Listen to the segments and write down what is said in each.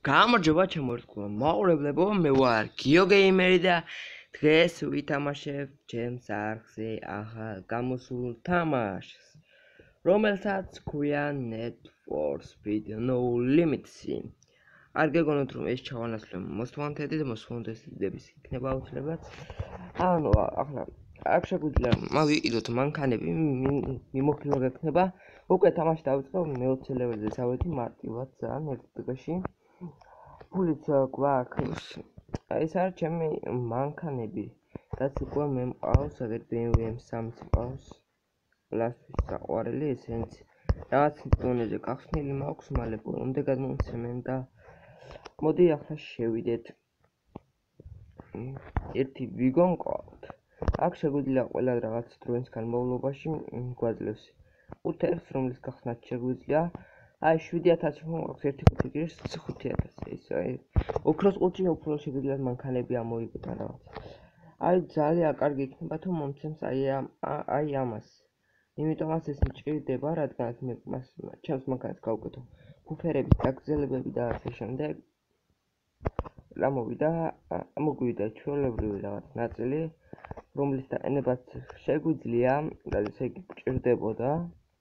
გამარჯობა ჩემო მაყურებლებო, მე ვარ გიოგეიმერი და დღეს ვითამაშებ ჩემს არხზე ახალ გამოსულ თამაშს, რომელსაც ქვია Need for Speed No Limits-ი. არ გეგონოთ რომ ეს ჩავანაცვლებ მოსვანთედი და მოსვანთედების იქნება აუცილებლად. ანუ ახლა აქ შეგვიძლია მოვიყიდოთ მანქანები, მიმოხილვა გექნება. უკვე თამაში დავიწყო, მე-20 ლეველზე წავედი მარტივად ძალიან ერთ დღეში. ფულიც გვაქვს. ეს არის ჩემი მანქანები, რაც უკვე მე მყავს, აგერ BMW M3 მყავს. ლასტის საყვარელი, ესენც რაღაც დონეზე გახსნილი მაქვს, მალე ბოლომდე გადმოვცემენ და მოდი ახლა შევიდეთ. ერთი ვიგო მყავთ. აქ შეგვიძლია ყველა რაღაც დროის განმავლობაში გვაძლევს 5-ს, რომლის გახსნაც შეგვიძლია. აი 7000 მოაქვს, ერთი 5 გირს 5000. ეს ოქროს ყუთში უფრო შეგვიძლია მანქანები ამოიღოთ რაღაც. აი ძალიან კარგი იქნება თუ მომცემს აი ამას. იმიტომაც ეს მჭირდება, რადგან მე ჩემს მანქანას გავუკეთო ფუფერების დაგრძელებები და ასე შემდეგ. რა მოგვიდა ჩვეულებრივი რაღაც ნაწილი, რომლის დაყენებაც შეგვიძლია, რადგან იგი გჭირდებოდა.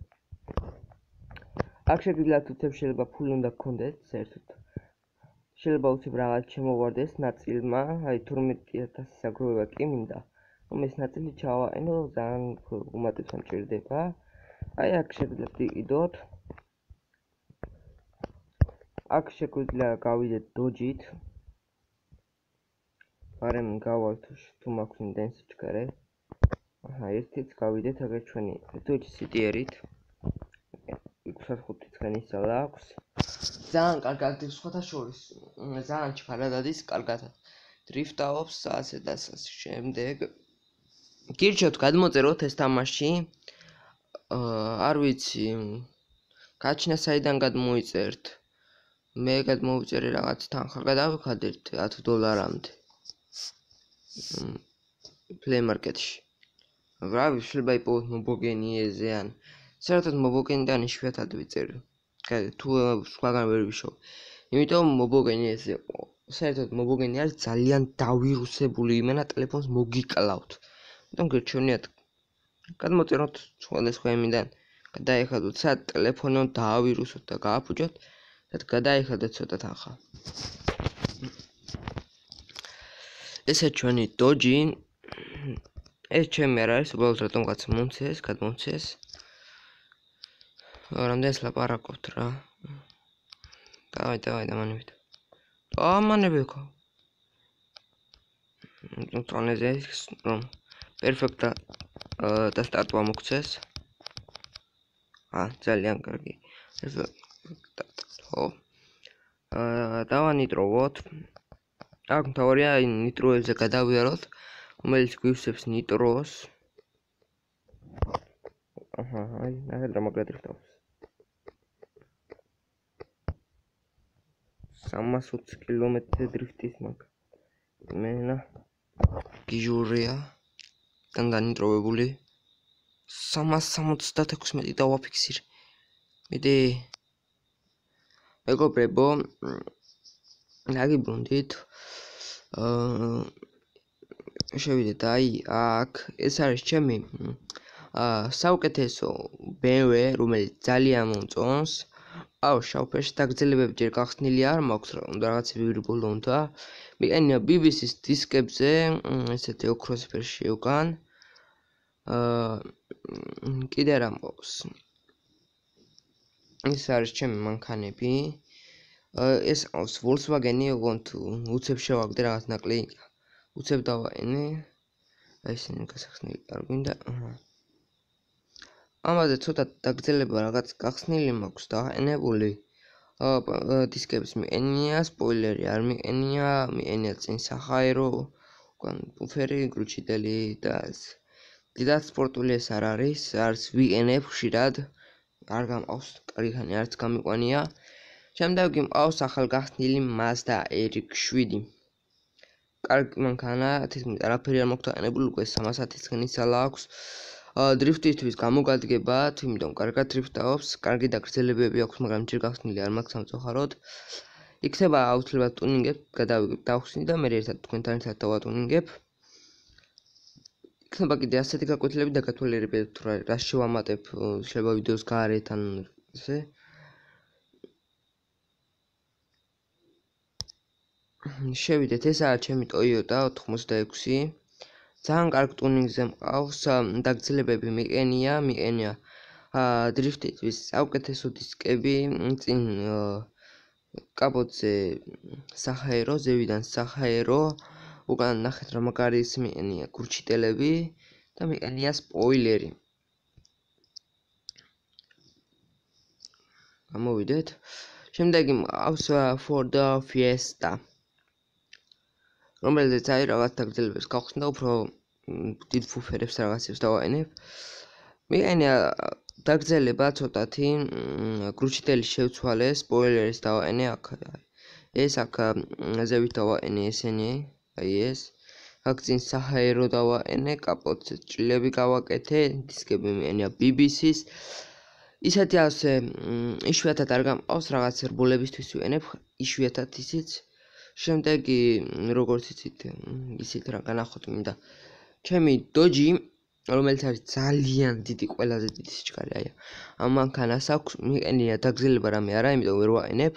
აქ შეგიძლიათ უცებ შეიძლება ფული უნდა გქონდეთ საერთოდ. შეიძლება უცებ რაღაც შემოვარდეს ნაწილმა, აი 12000 აგროვება კი მინდა. რომ ეს ნაწილი ჩავაყენო, ძალიან უმატებს ამჭირდება. აი აქ შეგიძლიათ იყიდოთ. აქ შეგვიძლია გავიდეთ დოჯით. არემ გავალთ თუ მაქვს ინდენსი ჩქარე. აჰა, ერთიც გავიდეთ, აგერ ჩვენი დოჯი CTR-ით. 5-5 ცხენისალა აქვს. ძალიან კარგად სხვათა შორის, ძალიან ჩქარა დადის, კარგად დრიფტაობს, ასე და ასე შემდეგ. გირჩევთ გადმოწეროთ ეს თამაში. არ ვიცი, გაჩნა საიდან გადმოიწერთ. მე გადმოვიწერე რაღაც თანხა გადავიხადეთ $10-მდე. Play Market-ში. რა ვიცი, შეიძლება იპოვოთ მობოგენიეზე ან საერთოდ მობოგენიდან იშვიათად ვიწერე. თუ სხვაგან ვერ ვიშოვ. იმიტომ მობოგენიეზე საერთოდ მობოგენი არის ძალიან დავირუსებული, იმენა ტელეფონს მოგიკლავთ. იმიტომ გერჩევნიათ გადმოწეროთ სხვადასხვა იმიდან, გადაიხადოთ სად ტელეფონო დაავირუსოთ და გააფუჭოთ და გადაიხადოთ ცოტა თანხა. ესე ჩვენი დოჯი. ეს ჩემი არ არის, უბრალოდ რატომღაც მომცეს, გადმომცეს. რამდენს ლაპარაკობთ რა. დავай დამანებით. ამანებიქო. თონეზე რომ პერფექტა და სტარტვა მოგცეს. ძალიან კარგი. ეს ხო. დავანიტროვოთ. აქ მთავარია ნიტროებზე გადავიაროთ, რომელიც გვივსებს ნიტროს. აჰა, აი, ნახეთ რა მაგადრიფტავს. 320 კილომეტრზე დრიფტის მაქვს. მენა გიჟურია. დანიტროვებული. 376 დავაფიქსირე. მიდი. მეგობრებო, ნაგიბრუნდით. შევიდეთ აი აქ, ეს არის ჩემი საუკეთესო BMW, რომელიც ძალიან მომწონს. აუ, შავფერში დაგრძელებები ჯერ გახსნილი არ მაქვს, უნდა რაღაცები ვირბოლო უნდა. მიყენია BBC-ის დისკებზე, ესეთი ოქროს ფერში უკან. კიდე რა მყავს. ეს არის ჩემი მანქანები. ეს ყავს Volkswagen-ი, ოღონდ უცებ შევაგდე რაღაც ნაკლი. უცებ დავაყენე. აი ესენი გასახსნილი არ გვინდა. ამაზე ცოტა დაგრძელება რაღაც გახსნილი მაქვს დააყენებული. დისკების მიყენია, სპოილერი არ მიყენია, მიყენია წინ საჰაერო, უკან ბუფერი, გრუჩიდელი და დიდად სპორტული ეს არ არის ვიყენებ ხშირად. არ გამყავს კარგანი, არც გამიყვანია. შემდეგ მყავს ახალგახსნილი Mazda RX-7. კარგი მანქანა, თითქმის არაფერი არ მაქვს დაყენებული, უკვე 310 ცხენისალა აქვს. დრიფტისთვის გამოგადგებათ, იმიტომ კარგად დრიფტაობს, კარგი დაგრძელებები აქვს, მაგრამ ჯერ გახსნილი არ მაქვს სამწუხაროდ. იქნება აუცილებლად ტუნინგებ, გადავიგებ, დავხსნი და მე ერთად თქვენთან ერთად დავატუნინგებ. იქნება კიდე ასეთი გაკვეთილები და გათვალიერებები, თუ რა შევამატებ შეიძლება ვიდეოს გარეთ ან ესე. შევიდეთ, ესაა ჩემი Toyota 86. ძალიან კარგ ტუნინგზე მყავს, დაგრძელებები მიყენია დრიფტის საუკეთესო დისკები, წინ კაპოტზე საჰაერო, ზევიდან საჰაერო, უკან ნახეთ რა მაგარი ის მიყენია გურჩიტელები და მიყენია სპოილერი. გამოვიდეთ. შემდეგი მყავს Ford Fiesta, რომელზეც რაღაც დაგრძელებებს გავხსნი და უფრო დიდ ფუფერებს რაღაცებს დავაყენებ. მიყენია დაგრძელება ცოტათი, გურჩიტელი შევცვალე, სპოილერის დავაყენე აქ. ეს აქ ზევით დავაყენე ესენი, აი ეს. აქ წინ საჰაერო დავაყენე, კაპოტზე ჭრილები გავაკეთე, დისკები მიყენია BBC-ს. ისეთი ასე იშვიათად არ გამყავს, რაღაც რბოლებისთვის ვიყენებ, იშვიათად ისიც. შემდეგი როგორც იცით, ისეთ რა განახოთ მინდა. ჩემი Dodge, რომელიც არის ძალიან დიდი, ყველაზე დიდი სიჩქარე, აი ამ მანქანას აქვს, მიყენია დაგრძელება რამე არა, იმიტომ ვერ ვაყენებ.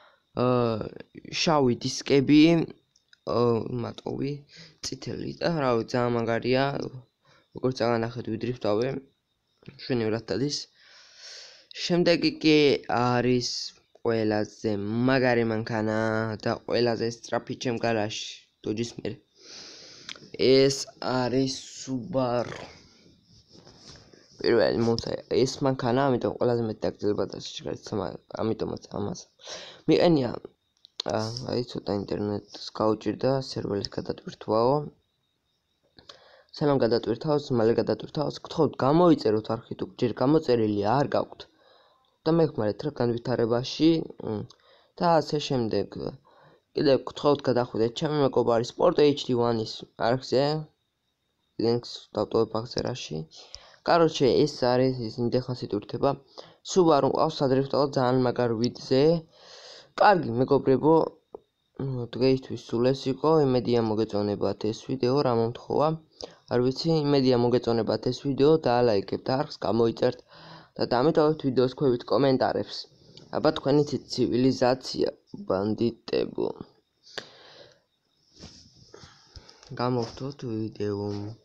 შავი დისკები, მატოვი, წითელი და რავი, ძალიან მაგარია. როგორც აღანახეთ, ვიდრიფტავე, შვენივრად დადის. შემდეგი კი არის ყველაზე მაგარი მანქანა და ყველაზე სწრაფი ჩემ გარაჟში Dodge-ის მიერ. ეს არის Subaru. პირველი მოცა ეს მანქანა, ამიტომ ყველაზე მეტი დაგრძელება და სიჩქარეც, ამიტომაც ამას მიყენია. აი ცოტა ინტერნეტს გავუჭირდა, სერვერის გადატვირთვაო. სანამ გადატვირთავს, მალე გადატვირთავს, გთხოვთ გამოიწეროთ არხით, ჯერ გამოწერილი არ გაქვთ. და მეხმარეთ რა განვითარებაში და ასე შემდეგ. კიდევ გთხოვთ გადახვიდეთ ჩემი მეგობარი Sport HD1-ის არხზე. ლინკს დავტოვებ აღწერაში. Короче, ეს არის ის იმდეხას იტვირთება. Subaru მყავს სადრიფტავო ძალიან მაგარ ვიდზე. კარგი მეგობრებო, დღეისთვის სულ ეს იყო. იმედია მოგეწონებათ ეს ვიდეო, რა მომთხოვა. არ ვიცი, იმედია მოგეწონებათ ეს ვიდეო, დაალაიქებთ არხს, გამოიწერთ და დამეტოვებთ ვიდეოს ქვევით კომენტარებს. აბა თქვენი ცივილიზაცია, ბანდიტებო. გამოვთოთ ვიდეო.